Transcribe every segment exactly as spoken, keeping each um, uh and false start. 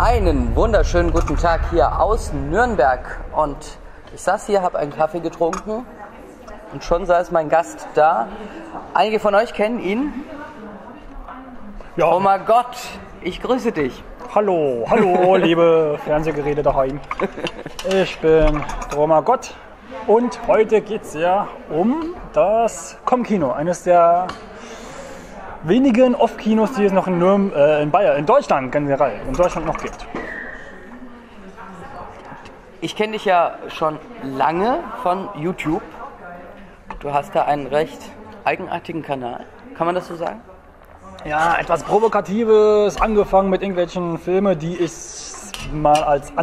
Einen wunderschönen guten Tag hier aus Nürnberg und ich saß hier, habe einen Kaffee getrunken und schon saß mein Gast da. Einige von euch kennen ihn. Ja. Oh mein Gott, ich grüße dich. Hallo, hallo, liebe Fernsehgeräte daheim. Ich bin Droma Gott und heute geht es ja um das Com-Kino, eines der wenigen Off-Kinos, die es noch in, Nürn äh, in Bayern, in Deutschland generell, in Deutschland noch gibt. Ich kenne dich ja schon lange von YouTube. Du hast da einen recht eigenartigen Kanal. Kann man das so sagen? Ja, etwas Provokatives, angefangen mit irgendwelchen Filmen, die ich mal als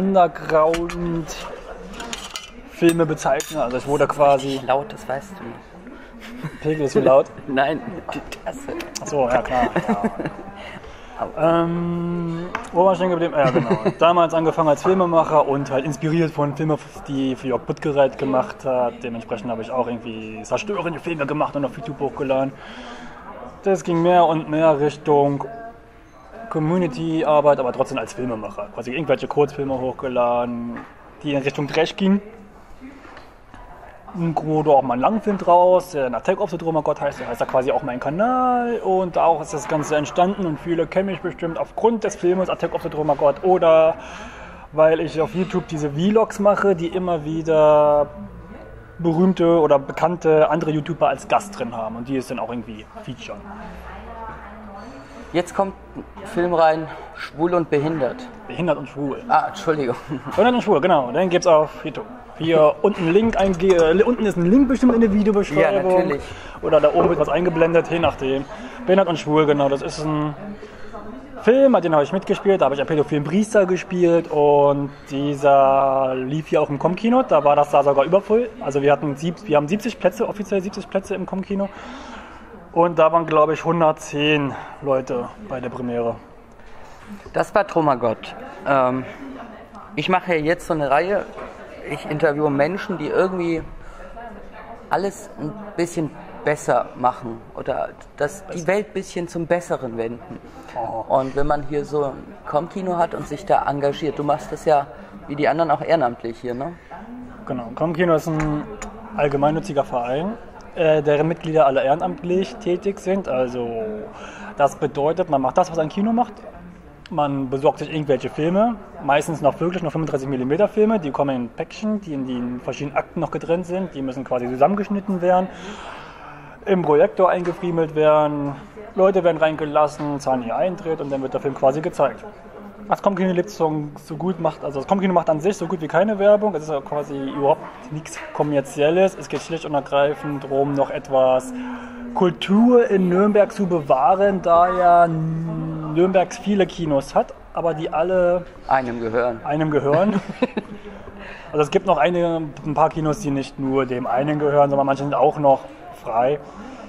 Underground-Filme bezeichne. Also ich wurde quasi... Laut, das weißt du. Pegel ist so laut? Nein, die Tasse. Achso, ja klar. Ja. ähm, wo war ich denn geblieben? Ja, genau. Damals angefangen als Filmemacher und halt inspiriert von Filmen, die für Jörg Buttgereit gemacht hat. Dementsprechend habe ich auch irgendwie zerstörende Filme gemacht und auf YouTube hochgeladen. Das ging mehr und mehr Richtung Community-Arbeit, aber trotzdem als Filmemacher. Quasi irgendwelche Kurzfilme hochgeladen, die in Richtung Trash gingen. Oder auch mal einen Langfilm draus, der Attack of the Droma God heißt, der heißt da quasi auch mein Kanal und auch ist das Ganze entstanden und viele kennen mich bestimmt aufgrund des Filmes Attack of the Droma God oder weil ich auf YouTube diese Vlogs mache, die immer wieder berühmte oder bekannte andere YouTuber als Gast drin haben und die es dann auch irgendwie featuren. Jetzt kommt ein Film rein, Schwul und Behindert. Behindert und Schwul. Ah, Entschuldigung. Behindert und Schwul, genau. Den gibt's auf YouTube. Hier unten, Link einge äh, unten ist ein Link bestimmt in der Videobeschreibung. Ja, natürlich. Oder da oben wird was eingeblendet, je nachdem. Behindert und Schwul, genau. Das ist ein Film, den habe ich mitgespielt. Da habe ich einen pädophilen Priester gespielt und dieser lief hier auch im Com-Kino. Da war das da sogar übervoll. Also wir hatten sieb wir haben siebzig Plätze, offiziell siebzig Plätze im Com-Kino. Und da waren, glaube ich, hundertzehn Leute bei der Premiere. Das war Droma Gott. Ähm, ich mache ja jetzt so eine Reihe. Ich interviewe Menschen, die irgendwie alles ein bisschen besser machen oder das, die Welt ein bisschen zum Besseren wenden. Oh. Und wenn man hier so ein Com-Kino hat und sich da engagiert, du machst das ja wie die anderen auch ehrenamtlich hier, ne? Genau, Com-Kino ist ein allgemeinnütziger Verein, äh, deren Mitglieder alle ehrenamtlich tätig sind. Also das bedeutet, man macht das, was ein Kino macht. Man besorgt sich irgendwelche Filme, meistens noch wirklich noch fünfunddreißig Millimeter Filme, die kommen in Päckchen, die in den verschiedenen Akten noch getrennt sind, die müssen quasi zusammengeschnitten werden, im Projektor eingefriemelt werden, Leute werden reingelassen, zahlen ihr Eintritt und dann wird der Film quasi gezeigt. Das Com-Kino lebt so, so gut macht, also das Com-Kino macht an sich so gut wie keine Werbung, es ist ja quasi überhaupt nichts Kommerzielles, es geht schlicht und ergreifend darum, noch etwas Kultur in Nürnberg zu bewahren, da ja Nürnberg viele Kinos hat, aber die alle einem gehören. Einem gehören. Also es gibt noch eine, ein paar Kinos, die nicht nur dem einen gehören, sondern manche sind auch noch frei.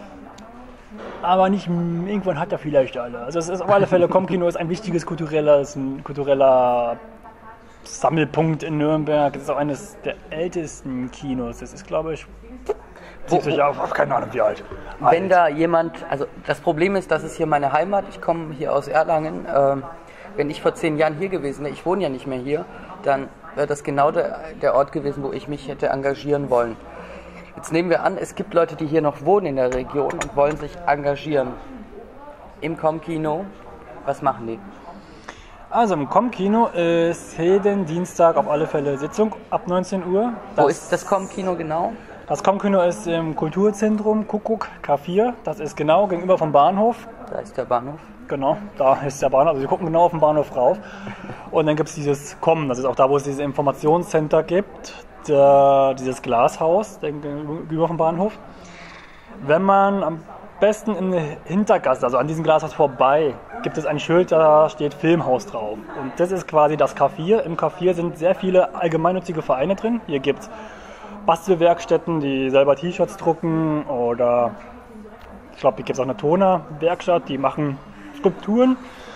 Aber nicht irgendwann hat er vielleicht alle. Also es ist auf alle Fälle, Com-Kino ist ein wichtiges kulturelles, ein kultureller Sammelpunkt in Nürnberg. Es ist auch eines der ältesten Kinos. Das ist, glaube ich, zieht sich auf, keine Ahnung wie alt. Wenn alt. Da jemand, also das Problem ist, das ist hier meine Heimat, ich komme hier aus Erlangen. Ähm, wenn ich vor zehn Jahren hier gewesen wäre, ich wohne ja nicht mehr hier, dann wäre das genau der, der Ort gewesen, wo ich mich hätte engagieren wollen. Jetzt nehmen wir an, es gibt Leute, die hier noch wohnen in der Region und wollen sich engagieren. Im Com-Kino, was machen die? Also im Com-Kino ist jeden Dienstag auf alle Fälle Sitzung ab neunzehn Uhr. Das Wo ist das Com-Kino genau? Das Com-Kino ist im Kulturzentrum Kuckuck K vier. Das ist genau gegenüber vom Bahnhof. Da ist der Bahnhof. Genau, da ist der Bahnhof. Also wir gucken genau auf den Bahnhof rauf. Und dann gibt es dieses Com, das ist auch da, wo es dieses Informationscenter gibt. Der, dieses Glashaus gegenüber vom Bahnhof. Wenn man am besten in der Hintergasse, also an diesem Glashaus vorbei, gibt es ein Schild, da steht Filmhaus drauf. Und das ist quasi das K vier. Im K vier sind sehr viele allgemeinnützige Vereine drin. Hier gibt es Bastelwerkstätten, die selber T-Shirts drucken oder ich glaube, hier gibt es auch eine Tonerwerkstatt, die machen Skulpturen.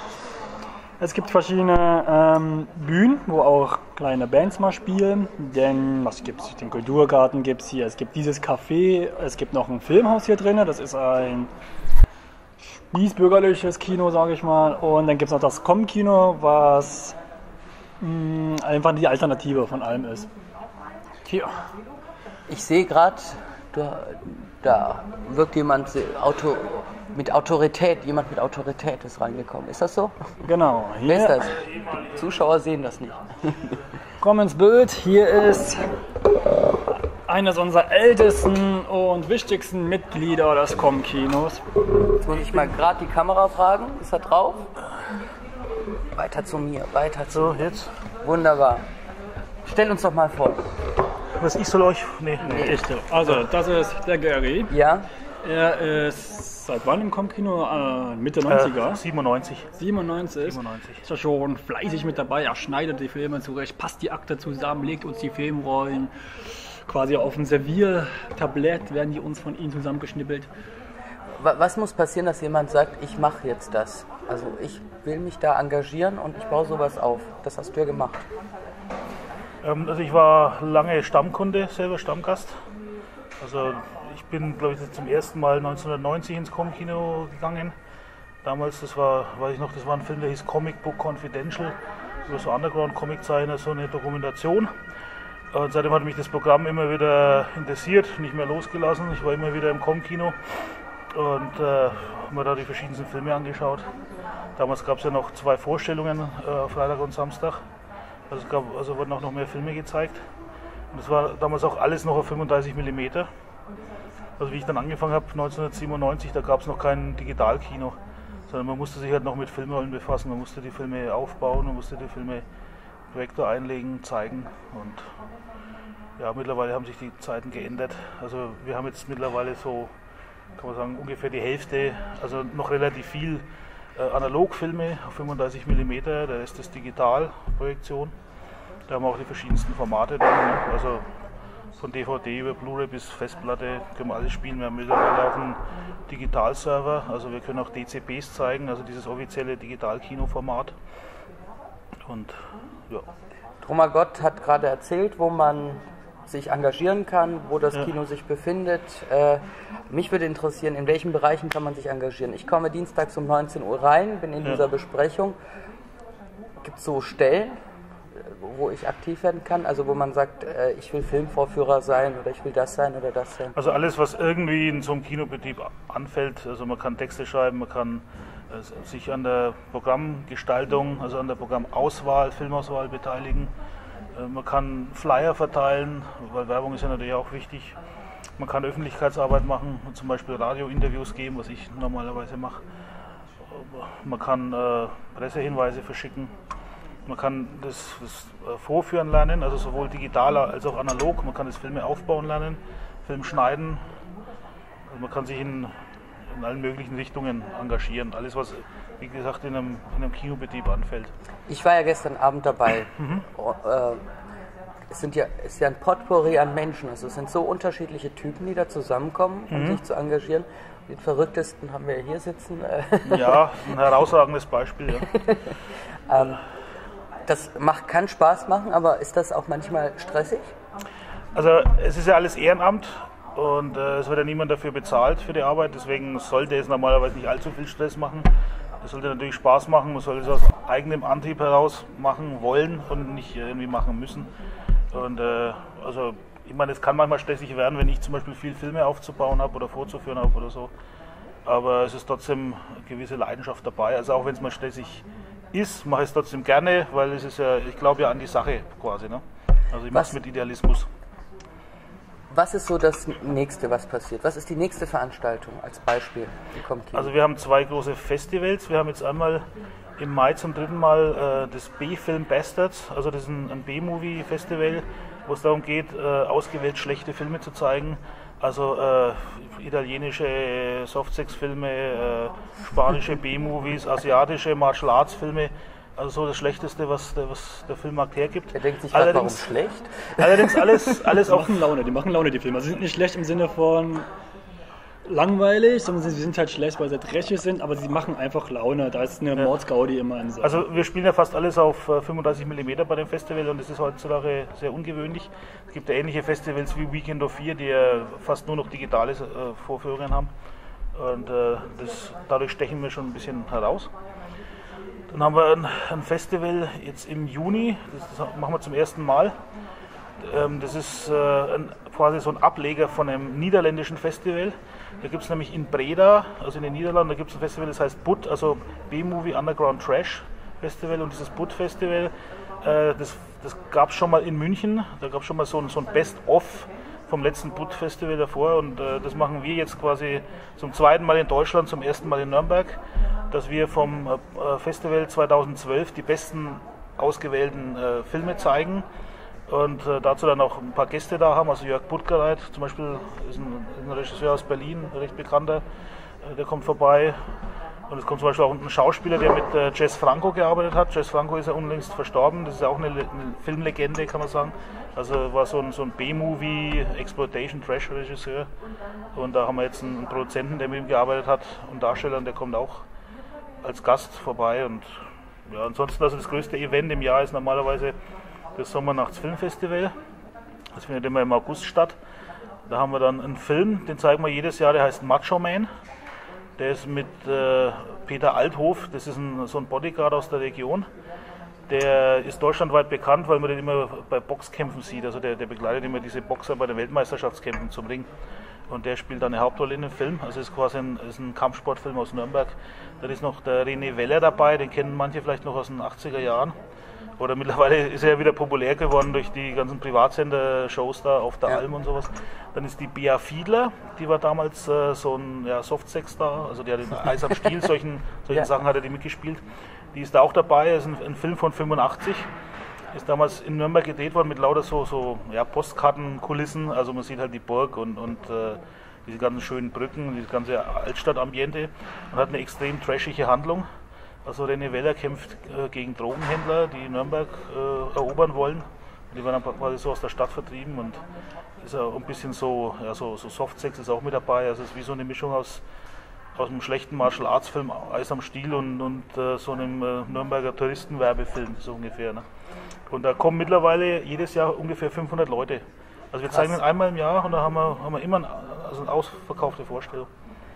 Es gibt verschiedene ähm, Bühnen, wo auch kleine Bands mal spielen. Denn was gibt's? Den Kulturgarten gibt es hier. Es gibt dieses Café. Es gibt noch ein Filmhaus hier drin. Das ist ein spießbürgerliches Kino, sage ich mal. Und dann gibt es noch das Com-Kino, was einfach die Alternative von allem ist. Hier. Ich sehe gerade, da wirkt jemand Auto, mit Autorität, jemand mit Autorität ist reingekommen. Ist das so? Genau. Wer ist das? Die Zuschauer sehen das nicht. Komm ins Bild. Hier ist eines unserer ältesten und wichtigsten Mitglieder des Com-Kinos. Jetzt muss ich mal gerade die Kamera fragen. Ist er drauf? Weiter zu mir, weiter zu mir. So, jetzt. Wunderbar. Stell uns doch mal vor. Was ich soll euch. Nee, Nee, ich so. Also, das ist der Gary. Ja? Er ist seit wann im Com-Kino? Äh, Mitte neunziger? Äh, siebenundneunzig. siebenundneunzig. siebenundneunzig. Ist er schon fleißig mit dabei. Er schneidet die Filme zurecht, passt die Akte zusammen, legt uns die Filmrollen. Quasi auf dem Serviertablett werden die uns von ihm zusammengeschnippelt. Was muss passieren, dass jemand sagt, ich mache jetzt das? Also ich will mich da engagieren und ich baue sowas auf. Das hast du ja gemacht. Ähm, also ich war lange Stammkunde, selber Stammgast. Also ich bin, glaube ich, zum ersten Mal neunzehnhundertneunzig ins Com-Kino gegangen. Damals, das war, weiß ich noch, das war ein Film, der hieß Comic Book Confidential, über so Underground-Comic-Zeichner, so eine Dokumentation. Und seitdem hat mich das Programm immer wieder interessiert, nicht mehr losgelassen. Ich war immer wieder im Com-Kino und äh, habe mir da die verschiedensten Filme angeschaut. Damals gab es ja noch zwei Vorstellungen, äh, Freitag und Samstag. Also, es gab, also wurden auch noch mehr Filme gezeigt. Und das war damals auch alles noch auf fünfunddreißig Millimeter. Also wie ich dann angefangen habe, neunzehnhundertsiebenundneunzig, da gab es noch kein Digitalkino. Sondern man musste sich halt noch mit Filmrollen befassen. Man musste die Filme aufbauen, man musste die Filme Projektor einlegen, zeigen. Und ja, mittlerweile haben sich die Zeiten geändert. Also wir haben jetzt mittlerweile so, kann man sagen, ungefähr die Hälfte, also noch relativ viel äh, Analogfilme auf fünfunddreißig Millimeter, der Rest ist Digitalprojektion. Da haben wir auch die verschiedensten Formate drin, ne? Also von D V D über Blu-ray bis Festplatte können wir alles spielen. Wir haben mittlerweile auch einen Digitalserver, also wir können auch D C Ps zeigen, also dieses offizielle Digital-Kino-Format. Und ja. Troma Gott hat gerade erzählt, wo man sich engagieren kann, wo das Ja. Kino sich befindet. Äh, mich würde interessieren, in welchen Bereichen kann man sich engagieren? Ich komme dienstags um neunzehn Uhr rein, bin in Ja. dieser Besprechung. Gibt es so Stellen, wo ich aktiv werden kann? Also wo man sagt, äh, ich will Filmvorführer sein oder ich will das sein oder das sein? Also alles, was irgendwie in so einem Kinobetrieb anfällt, also man kann Texte schreiben, man kann äh, sich an der Programmgestaltung, also an der Programmauswahl, Filmauswahl beteiligen. Äh, man kann Flyer verteilen, weil Werbung ist ja natürlich auch wichtig. Man kann Öffentlichkeitsarbeit machen, zum Beispiel Radiointerviews geben, was ich normalerweise mache. Man kann äh, Pressehinweise verschicken. Man kann das, das Vorführen lernen, also sowohl digital als auch analog. Man kann das Filme aufbauen lernen, Film schneiden. Also man kann sich in, in allen möglichen Richtungen engagieren. Alles, was, wie gesagt, in einem, in einem Kinobetrieb anfällt. Ich war ja gestern Abend dabei. Oh, äh, es sind ja, es ist ja ein Potpourri an Menschen. Also es sind so unterschiedliche Typen, die da zusammenkommen, um Mhm. sich zu engagieren. Den verrücktesten haben wir hier sitzen. Ja, ein herausragendes Beispiel. Ja. ähm, das macht, kann Spaß machen, aber ist das auch manchmal stressig? Also es ist ja alles Ehrenamt und äh, es wird ja niemand dafür bezahlt für die Arbeit, deswegen sollte es normalerweise nicht allzu viel Stress machen. Es sollte natürlich Spaß machen, man sollte es aus eigenem Antrieb heraus machen wollen und nicht irgendwie machen müssen. Und äh, also ich meine, es kann manchmal stressig werden, wenn ich zum Beispiel viel Filme aufzubauen habe oder vorzuführen habe oder so. Aber es ist trotzdem eine gewisse Leidenschaft dabei, also auch wenn es mal stressig ist, mache ich es trotzdem gerne, weil es ist ja, ich glaube ja an die Sache quasi. Ne? Also ich mache es mit Idealismus. Was ist so das Nächste, was passiert? Was ist die nächste Veranstaltung als Beispiel? Wie kommt die? Also wir haben zwei große Festivals. Wir haben jetzt einmal im Mai zum dritten Mal äh, das B-Film Bastards, also das ist ein, ein B-Movie-Festival, wo es darum geht, äh, ausgewählt schlechte Filme zu zeigen. Also äh, italienische Softsex-Filme, äh, spanische B-Movies, asiatische Martial Arts-Filme. Also so das Schlechteste, was der, was der Filmmarkt hergibt. Er denkt sich gerade, warum schlecht? Allerdings alles, alles Die auf... machen Laune, die machen Laune, die Filme. Also sie sind nicht schlecht im Sinne von langweilig, sondern sie sind halt schlecht, weil sie dreckig sind, aber sie machen einfach Laune. Da ist eine Mordsgaudi immer in Sache. Also wir spielen ja fast alles auf fünfunddreißig Millimeter bei dem Festival und das ist heutzutage sehr ungewöhnlich. Es gibt ja ähnliche Festivals wie Weekend of Fear, die ja fast nur noch digitale äh, Vorführungen haben und äh, das, dadurch stechen wir schon ein bisschen heraus. Dann haben wir ein, ein Festival jetzt im Juni, das, das machen wir zum ersten Mal. Ähm, das ist äh, ein, quasi so ein Ableger von einem niederländischen Festival. Da gibt es nämlich in Breda, also in den Niederlanden, da gibt es ein Festival, das heißt B U T, also B-Movie Underground Trash Festival. Und dieses B U T Festival, äh, das, das gab es schon mal in München, da gab es schon mal so ein, so ein Best-of vom letzten B U T Festival davor. Und äh, das machen wir jetzt quasi zum zweiten Mal in Deutschland, zum ersten Mal in Nürnberg, dass wir vom äh, Festival zweitausendzwölf die besten ausgewählten äh, Filme zeigen. Und äh, dazu dann auch ein paar Gäste da haben, also Jörg Buttgereit zum Beispiel, ist ein, ein Regisseur aus Berlin, ein recht bekannter, äh, der kommt vorbei. Und es kommt zum Beispiel auch ein Schauspieler, der mit äh, Jess Franco gearbeitet hat. Jess Franco ist ja unlängst verstorben, das ist ja auch eine, eine Filmlegende, kann man sagen. Also war so ein, so ein B-Movie, Exploitation, Trash-Regisseur. Und da haben wir jetzt einen, einen Produzenten, der mit ihm gearbeitet hat, und Darsteller, und der kommt auch als Gast vorbei. Und ja, ansonsten, also das größte Event im Jahr ist normalerweise das Sommernachts-Filmfestival. Das findet immer im August statt. Da haben wir dann einen Film, den zeigen wir jedes Jahr, der heißt Macho Man. Der ist mit äh, Peter Althoff, das ist ein, so ein Bodyguard aus der Region. Der ist deutschlandweit bekannt, weil man den immer bei Boxkämpfen sieht. Also der, der begleitet immer diese Boxer bei den Weltmeisterschaftskämpfen zum Ring. Und der spielt eine Hauptrolle in dem Film. Also es ist quasi ein, ist ein Kampfsportfilm aus Nürnberg. Dann ist noch der René Weller dabei, den kennen manche vielleicht noch aus den achtziger Jahren. Oder mittlerweile ist er ja wieder populär geworden durch die ganzen Privatsender-Shows da auf der Ja. Alm und sowas. Dann ist die Bea Fiedler, die war damals äh, so ein ja, Softsex-Star, also die hat in Eis am Stiel, solchen, solchen Ja. Sachen hat er die mitgespielt. Die ist da auch dabei, das ist ein, ein Film von fünfundachtzig. Ist damals in Nürnberg gedreht worden mit lauter so, so ja, Postkartenkulissen, also man sieht halt die Burg und, und äh, diese ganzen schönen Brücken, dieses ganze Altstadtambiente, und hat eine extrem trashige Handlung. Also René Weller kämpft äh, gegen Drogenhändler, die Nürnberg äh, erobern wollen. Die werden dann quasi so aus der Stadt vertrieben, und ist auch ein bisschen so, ja, so, so Softsex ist auch mit dabei. Also es ist wie so eine Mischung aus, aus einem schlechten Martial Arts Film, Eis am Stiel, und, und äh, so einem äh, Nürnberger Touristenwerbefilm, so ungefähr. Ne? Und da kommen mittlerweile jedes Jahr ungefähr fünfhundert Leute. Also wir zeigen Krass. den einmal im Jahr, und da haben wir, haben wir immer ein, also eine ausverkaufte Vorstellung.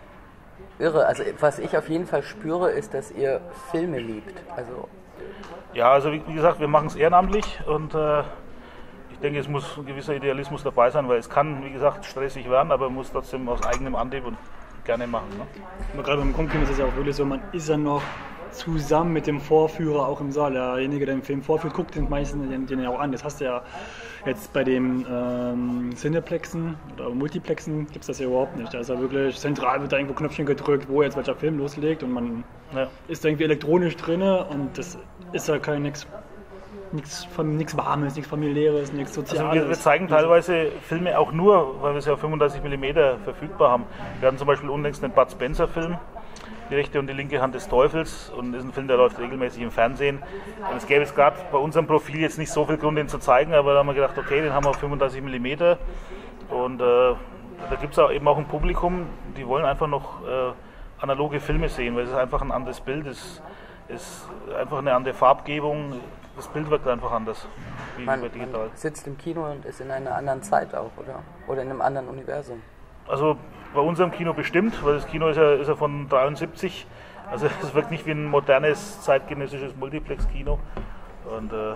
Irre. Also was ich auf jeden Fall spüre, ist, dass ihr Filme liebt. Also Ja, also wie, wie gesagt, wir machen es ehrenamtlich, und äh, ich denke, es muss ein gewisser Idealismus dabei sein, weil es kann, wie gesagt, stressig werden, aber man muss trotzdem aus eigenem Antrieb und gerne machen. Ne? Aber gerade beim Komkino ist es ja auch wirklich so, man ist ja noch zusammen mit dem Vorführer auch im Saal. Derjenige, der den Film vorführt, guckt den meisten den, den ja auch an. Das hast du ja jetzt bei den ähm, Cineplexen oder Multiplexen gibt es das ja überhaupt nicht. Da ist ja wirklich zentral, wird da irgendwo Knöpfchen gedrückt, wo jetzt welcher Film loslegt, und man Ja. ist da irgendwie elektronisch drin, und das ist ja kein nichts nichts Warmes, nichts Familiäres, nichts Soziales. Also wir, wir zeigen teilweise Filme auch nur, weil wir es ja auf fünfunddreißig Millimeter verfügbar haben. Wir hatten zum Beispiel unlängst einen Bud Spencer Film, Die rechte und die linke Hand des Teufels, und das ist ein Film, der läuft regelmäßig im Fernsehen. Und es gäbe es gerade bei unserem Profil jetzt nicht so viel Grund, den zu zeigen, aber da haben wir gedacht, okay, den haben wir auf fünfunddreißig Millimeter, und äh, da gibt es auch eben auch ein Publikum, die wollen einfach noch äh, analoge Filme sehen, weil es ist einfach ein anderes Bild, es ist einfach eine andere Farbgebung, das Bild wirkt einfach anders, wie man, bei digital. man sitzt im Kino und ist in einer anderen Zeit auch, oder? Oder in einem anderen Universum. Also bei unserem Kino bestimmt, weil das Kino ist ja, ist ja von dreiundsiebzig, also es wirkt nicht wie ein modernes, zeitgenössisches Multiplex-Kino. Und äh,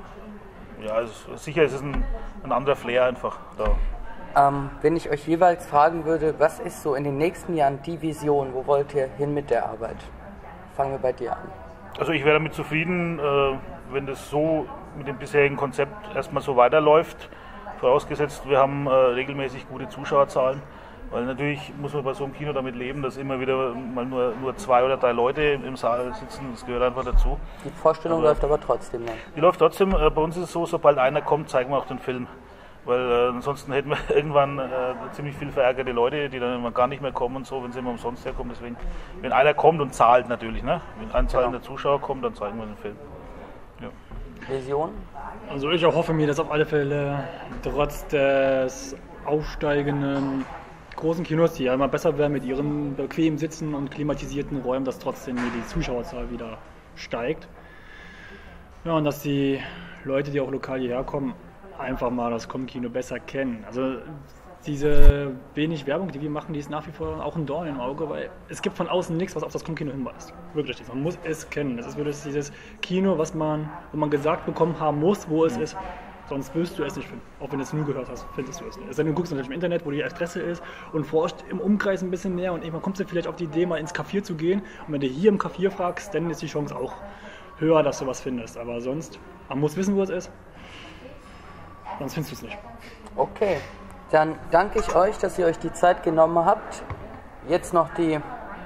ja, es, sicher ist es ein, ein anderer Flair einfach da. Ähm, wenn ich euch jeweils fragen würde, was ist so in den nächsten Jahren die Vision, wo wollt ihr hin mit der Arbeit? Fangen wir bei dir an. Also ich wäre damit zufrieden, äh, wenn das so mit dem bisherigen Konzept erstmal so weiterläuft, vorausgesetzt wir haben äh, regelmäßig gute Zuschauerzahlen, weil natürlich muss man bei so einem Kino damit leben, dass immer wieder mal nur, nur zwei oder drei Leute im Saal sitzen, das gehört einfach dazu. Die Vorstellung aber läuft aber trotzdem noch. Die läuft trotzdem, äh, bei uns ist es so, sobald einer kommt, zeigen wir auch den Film. Weil äh, ansonsten hätten wir irgendwann äh, ziemlich viel verärgerte Leute, die dann immer gar nicht mehr kommen und so, wenn sie immer umsonst herkommen. Deswegen, wenn einer kommt und zahlt natürlich, ne? Wenn ein zahlender Genau. Zuschauer kommt, dann zeigen wir den Film. Ja. Vision? Also ich hoffe mir, dass auf alle Fälle trotz des aufsteigenden großen Kinos, die ja immer besser werden mit ihren bequemen Sitzen und klimatisierten Räumen, dass trotzdem die Zuschauerzahl wieder steigt. Ja, und dass die Leute, die auch lokal hierher kommen, einfach mal das Komkino besser kennen. Also diese wenig Werbung, die wir machen, die ist nach wie vor auch ein Dorn im Auge, weil es gibt von außen nichts, was auf das Komm-Kino hinweist. Wirklich nicht. Man muss es kennen. Es ist wirklich dieses Kino, was man, wo man gesagt bekommen haben muss, wo es ist. Sonst wirst du es nicht finden. Auch wenn du es nur gehört hast, findest du es nicht. Es sei denn, du guckst natürlich im Internet, wo die Adresse ist und forscht im Umkreis ein bisschen mehr und irgendwann kommst du vielleicht auf die Idee, mal ins Café zu gehen. Und wenn du hier im Café fragst, dann ist die Chance auch höher, dass du was findest. Aber sonst, man muss wissen, wo es ist. Sonst findest du es nicht. Okay, dann danke ich euch, dass ihr euch die Zeit genommen habt. Jetzt noch die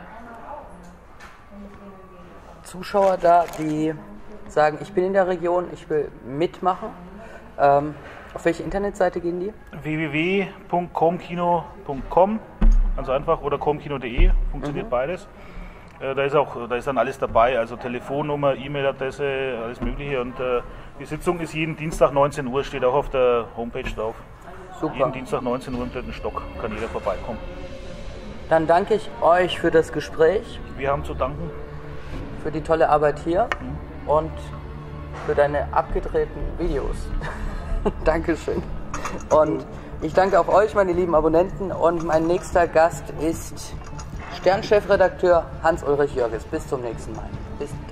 Zuschauer da, die sagen, ich bin in der Region, ich will mitmachen. Ähm, auf welche Internetseite gehen die? w w w punkt comkino punkt com, also einfach, oder comkino punkt de, funktioniert mhm. beides. Äh, da ist auch, da ist dann alles dabei, also Telefonnummer, E-Mail-Adresse, alles Mögliche. Und äh, die Sitzung ist jeden Dienstag neunzehn Uhr, steht auch auf der Homepage drauf. Super. Jeden Dienstag neunzehn Uhr im dritten Stock kann jeder vorbeikommen. Dann danke ich euch für das Gespräch. Wir haben zu danken. Für die tolle Arbeit hier mhm. und für deine abgedrehten Videos. Dankeschön. Und ich danke auch euch, meine lieben Abonnenten. Und mein nächster Gast ist Stern-Chefredakteur Hans-Ulrich Jörges. Bis zum nächsten Mal. Bis